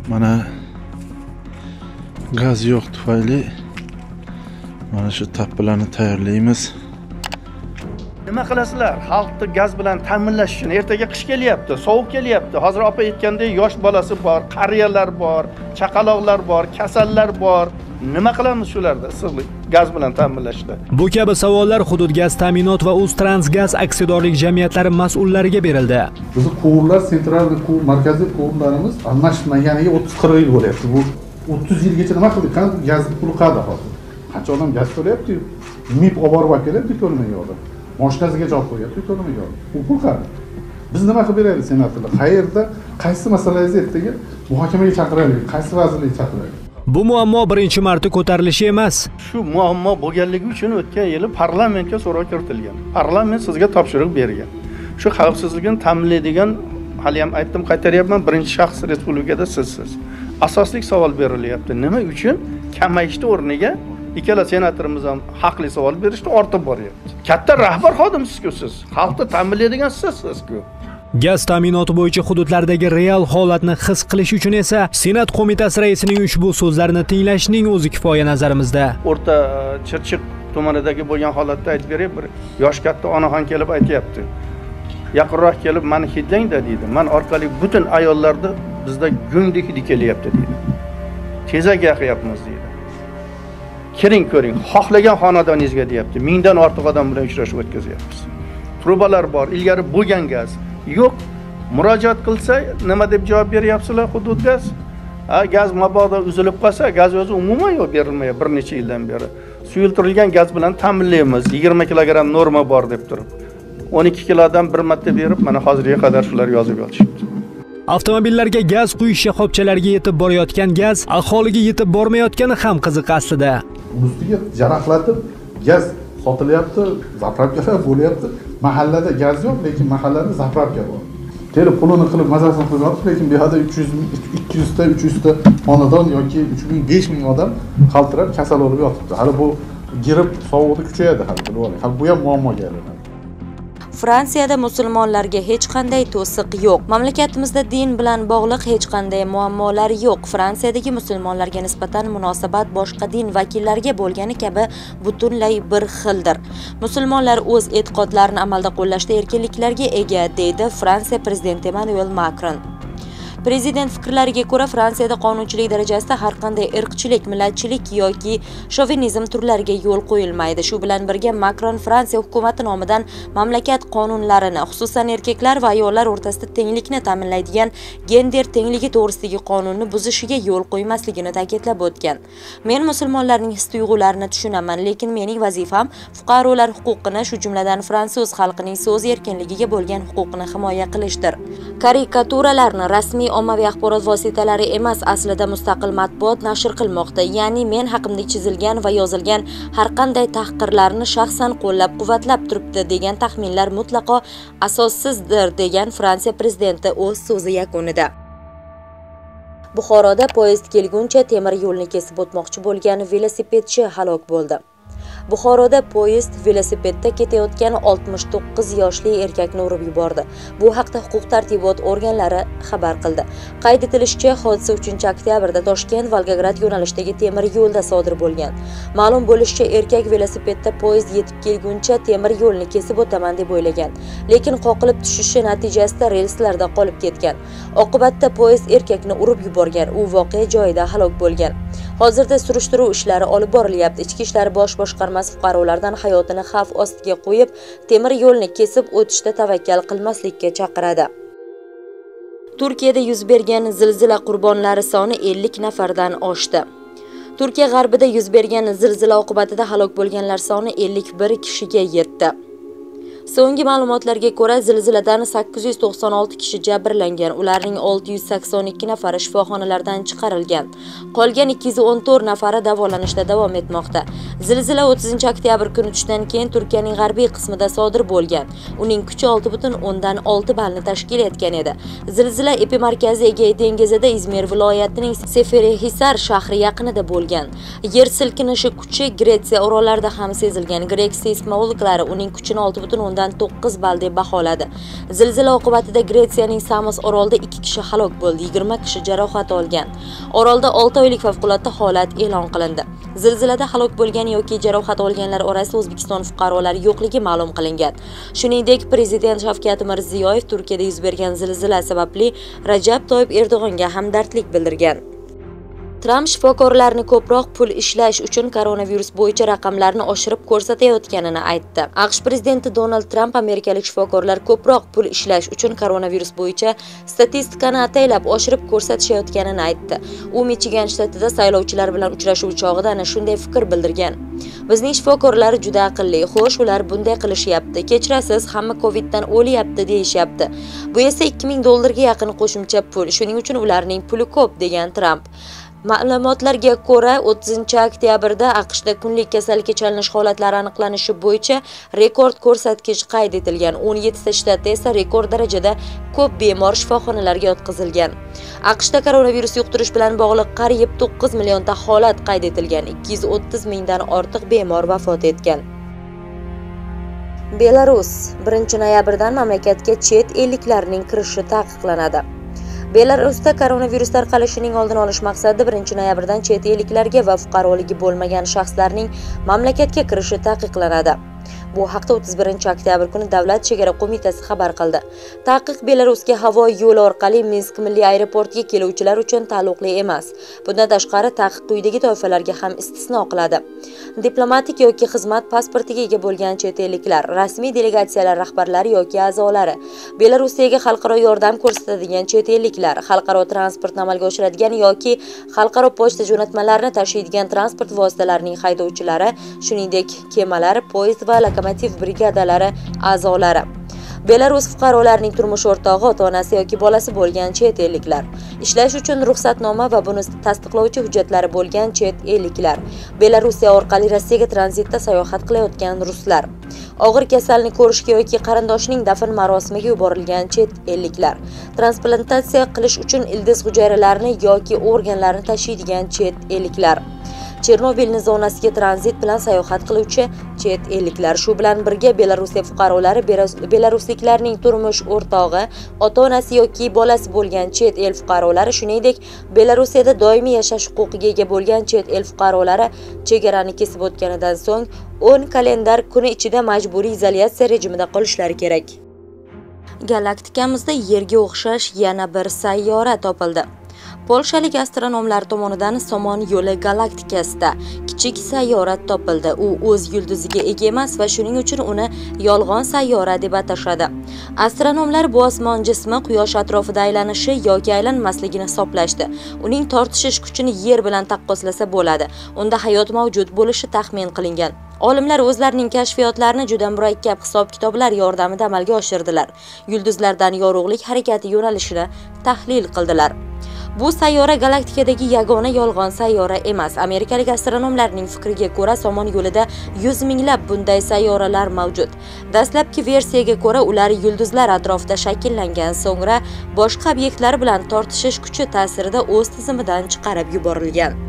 Mana gaz yo'q tufayli mana shu tappilarni tayyorlaymiz. Nima qilasizlar? Xalqni gaz bilan ta'minlash uchun ertaga qish kelyapti, sovuq kelyapti. Hozir opa aytgandek, yosh bolasi bor, qariyalar bor, chaqaloqlar bor, kasallar bor. Nima qilamiz shularda issiqlik gaz bilan ta'minlashda? Bu kabi savollar Hudud gaz ta'minot va Uztransgaz aksiyadorlik jamiyatlari mas'ullariga berildi. Bizi quvurlar, sentral markaziy quvurlarimiz almashmaganiga 30-40 yil bo'lyapti. Bu 30 yilgacha nima qildik? Qani gazni puli qayerda hozir? Qancha odam gaz to'layapti? MIP olib borib kelyapti to'lamaga odam. Mashinasiga javob qo'yapti to'lamaga odam. Bu pul qayerda? Biz nima qilib beraylik senatorlar? Qayerda, qaysi masalangizni ertaga muhokamaga chaqiraylik, qaysi vazirlikka chaqiraylik? Bu muammo birinchi marta ko'tarilishi emas. Shu muammo bo'lganligi uchun o'tgan yili parlamentga so'rov kiritilgan. Parlament sizga topshiriq bergan. Shu xavfsizlikni ta'minlaydigan, hali ham aytdim, qaytaryapman, birinchi shaxs respublikada sizsiz. Asosli savol berilyapti. Nima uchun kamayishni o'rniga ikkala senatorimiz ham haqli savol berishda ortib boryapti. Katta rahbar xodimsiz-ku siz. Xalqni ta'minlaydigan sizsiz-ku. Gaz ta'minoti bo'yicha hududlardagi real holatni his qilish uchun esa Senat qo'mitasi raisining ushbu so'zlarini tinglashning o'zi kifoya nazarimizda. O'rta Chirchiq tumanidagi bo'lgan holatda aytib beray, bir yosh katta onaxon kelib aytayapti. Yaqinroq kelib meni hidlangda deydi. Men orqali butun ayollarda bizda go'ngdek hidi kelyapti deydi. Tezak yaqyapmiz deydi. Kiring ko'ring, xohlagan xonadoningizga deyapti. 1000 dan ortiq odam bilan uchrashuv o'tkazyapmiz. Trubalar bor, ilgari bo'lgan gaz yo'q. Murojaat qilsa nima deb javob beryapsizlar Hudud gaz? Gaz mabodo uzilib qolsa, gaz o'zi umuman yo'q berilmayapti bir necha yildan beri. Suyultirilgan gaz bilan ta'minlaymiz. 20 kilogramm norma bor deb turib. 12 kilodan bir marta berib, mana hozirga qadar shular yozib yotishibdi. Avtomobillarga gaz quyish shoxobchalariga yetib borayotgan gaz aholiga yetib bormayotgani ham qiziq aslida. Ustiga jaraqlatib gaz sotilyapti, zapravkalar bo'lyapti. Mahallada gaz yo'q, lekin mahallada zapravka bor. Teri pulini qilib mazasini qilyapti, lekin bu yerda 200 ta 300 ta xonadon yoki 3000 5000 odam qaltirab kasal bo'lib yotibdi. Hali bu girib sovuqni kuchayadi hali bilib oling. Hali bu ham muammoga aylanadi. Fransiyada musulmonlarga hech qanday to'siq yo'q. Mamlakatimizda din bilan bog'liq hech qanday muammolar yo'q. Fransiyadagi musulmonlarga nisbatan munosabat boshqa din vakillariga bo'lgani kabi butunlay bir xildir. Musulmonlar o'z e'tiqodlarini amalda qo'llashda erkinliklarga ega, deydi Fransiya prezidenti Emmanuel Macron. Prezident fikrlariga ko'ra, Fransiyada qonunchilik darajasida har qanday irqchilik, millatchilik yoki shovinizm turlariga yo'l qo'yilmaydi. Shu bilan birga Macron Fransiya hukumati nomidan mamlakat qonunlarini, xususan erkaklar va ayollar o'rtasida tenglikni ta'minlaydigan gender tengligi to'g'risidagi qonunni buzishiga yo'l qo'ymasligini ta'kidlab o'tgan. Men musulmonlarning his-tuyg'ularini tushunaman, lekin mening vazifam fuqarolar huquqini, shu jumladan fransuz xalqining so'z erkinligiga bo'lgan huquqini himoya qilishdir. Karikaturalarni rasmiy ommaviy axborot vositalari emas, aslida mustaqil matbuot nashr qilmoqda. Ya'ni men haqimda chizilgan va yozilgan har qanday tahqirlarni shaxsan qo'llab-quvvatlab turibdi degan taxminlar mutlaqo asossizdir, degan Fransiya prezidenti o'z so'zi yakunida. Buxoroda poyezd kelguncha temir yo'lni kesib o'tmoqchi bo'lgan velosipedchi halok bo'ldi. Buxoroda poyezd velosipedda ketayotgan 69 yoshli erkakni urib yubordi. Bu haqda huquq-tartibot organlari xabar qildi. Qayd etilishicha, hodisa 3-oktyabrda Toshkent-Volgograd yo'nalishidagi temir yo'lda sodir bo'lgan. Ma'lum bo'lishicha, erkak velosipedda poyezd yetib kelguncha temir yo'lni kesib o'taman deb o'ylagan, lekin qoqilib tushishi natijasida relslarda qolib ketgan. Oqibatda poyezd erkakni urib yuborgan. U voqea joyida halok bo'lgan. Hozirda surishtiruv ishlari olib borilyapti. Ichki ishlar bosh boshqarmasi fuqarolardan hayotini xavf ostiga qo'yib, temir yo'lni kesib o'tishda tavakkal qilmaslikka chaqiradi. Turkiyada yuz bergan zilzila qurbonlari soni 50 nafardan oshdi. Turkiya g'arbida yuz bergan zilzila oqibatida halok bo'lganlar soni 51 kishiga yetdi. So'nggi ma'lumotlarga ko'ra, zilziladan 896 kishi jabrlangan, ularning 682 nafari shifoxonalardan chiqarilgan. Qolgan 214 nafari davolanishda davom etmoqda. Zilzila 30-oktyabr kuni tushdan keyin Turkiyaning g'arbiy qismida sodir bo'lgan. Uning kuchi 6.6 ballni tashkil etgan edi. Zilzila epimarkazi Egey dengizida Izmir viloyatining Seferihisar shahri yaqinida bo'lgan. Yer silkinishi kuchi Gretsiya orollarida ham sezilgan. Grek seysmologlari uning kuchini 6.1 10dan 9 ball deb baholadi. Zilzila oqibatida Gretsiyaning Samos orolida 2 kishi halok bo'ldi, 20 kishi jarohat olgan. Orolda 6 oylik favqulodda holat e'lon qilindi. Zilzilada halok bo'lgan yoki jarohat olganlar orasida O'zbekiston fuqarolari yo'qligi ma'lum qilingan. Shuningdek, Prezident Shavkat Mirziyoyev Turkiyada yuz bergan zilzila sababli Rajab Toyyib Erdo'g'onga hamdardlik bildirgan. Tramp shifokorlarni ko'proq pul ishlash uchun koronavirus bo'yicha raqamlarni oshirib ko'rsatayotganini aytdi. AQSh prezidenti Donald Tramp amerikalik shifokorlar ko'proq pul ishlash uchun koronavirus bo'yicha statistikani ataylab oshirib ko'rsatishayotganini aytdi. U Michigan shtatida saylovchilar bilan uchrashuv chog'ida ana shunday fikr bildirgan. Bizning shifokorlar juda aqlli, xo'sh, ular bunday qilishyapti. Kechirasiz, hamma Coviddan o'lyapti deyishyapti. Bu esa $2000 ga yaqin qo'shimcha pul. Shuning uchun ularning puli ko'p, degan Tramp. Ma'lumotlarga ko'ra, 30-oktyabrda AQShda kunlik kasallikka chalinish holatlari aniqlanishi bo'yicha rekord ko'rsatkich qayd etilgan. 17 ta shtatda esa rekord darajada ko'p bemor shifoxonalarga yotqizilgan. AQShda koronavirus yuqtirish bilan bog'liq qariyb 9 millionta holat qayd etilgan. 230 mingdan ortiq bemor vafot etgan. Belarus 1-noyabrdan mamlakatga chet elliklarning kirishi taqiqlanadi. Belarusda koronavirus tarqalishining oldini olish maqsadida 1-noyabrdan chet elliklarga va fuqaroligi bo'lmagan shaxslarning mamlakatga kirishi taqiqlanadi. Bu haqda 31-oktyabr kuni Davlat chegara qo'mitasi xabar qildi. Taqiq Belarusga havo yo'li orqali Minsk milliy aeroportiga keluvchilar uchun taalluqli emas. Bundan tashqari taqiq quyidagi toifalarga ham istisno qiladi. Diplomatik yoki xizmat pasportiga ega bo'lgan chet elliklar, rasmiy delegatsiyalar rahbarlari yoki a'zolari, Belarusdagi xalqaro yordam ko'rsatadigan chet elliklar, xalqaro transportni amalga oshiradigan yoki xalqaro pochta jo'natmalarini tashiydigan transport vositalarining haydovchilari, shuningdek kemalar, poyezd va lokomotiv brigadalari a'zolari. Belarus fuqarolarining turmush o'rtog'i, ota-onasi yoki bolasi bo'lgan chet elliklar, ishlash uchun ruxsatnoma va buni tasdiqlovchi hujjatlari bo'lgan chet elliklar, Belorussiya orqali Rossiyaga tranzitda sayohat qilayotgan ruslar, og'ir kasalni ko'rishga yoki qarindoshining dafn marosimiga yuborilgan chet elliklar, transplantatsiya qilish uchun ildiz hujayralarini yoki organlarni tashiydigan chet elliklar, Chernobilni zonasiga tranzit bilan sayohat qiluvchi chet elliklar. Shu bilan birga Belorussiya fuqarolari, belarusliklarning turmush o'rtog'i, ota-onasi yoki bolasi bo'lgan chet el fuqarolari, shuningdek Belarusiyada doimiy yashash huquqiga ega bo'lgan chet el fuqarolari chegarani kesib o'tganidan so'ng 10 kalendar kuni ichida majburiy izolyatsiya rejimida qolishlari kerak. Galaktikamizda Yerga o'xshash yana bir sayyora topildi. Polshalik astronomlar tomonidan Somon yo'li galaktikasida kichik sayyora topildi. U o'z yulduziga ega emas va shuning uchun uni yolg'on sayyora deb atashadi. Astronomlar bu osmon jismi Quyosh atrofida aylanishi yoki aylanmasligini hisoblashdi. Uning tortishish kuchini Yer bilan taqqoslasa bo'ladi. Unda hayot mavjud bo'lishi taxmin qilingan. Olimlar o'zlarining kashfiyotlarini juda murakkab hisob-kitoblar yordamida amalga oshirdilar. Yulduzlardan yorug'lik harakati yo'nalishini tahlil qildilar. Bu sayyora galaktikadagi yagona yolg'on sayyora emas. Amerikalik astronomlarning fikriga ko'ra, Somon yo'lida 100 minglab bunday sayyoralar mavjud. Dastlabki versiyaga ko'ra, ular yulduzlar atrofida shakllangan, so'ngra boshqa obyektlar bilan tortishish kuchi ta'sirida o'z tizimidan chiqarib yuborilgan.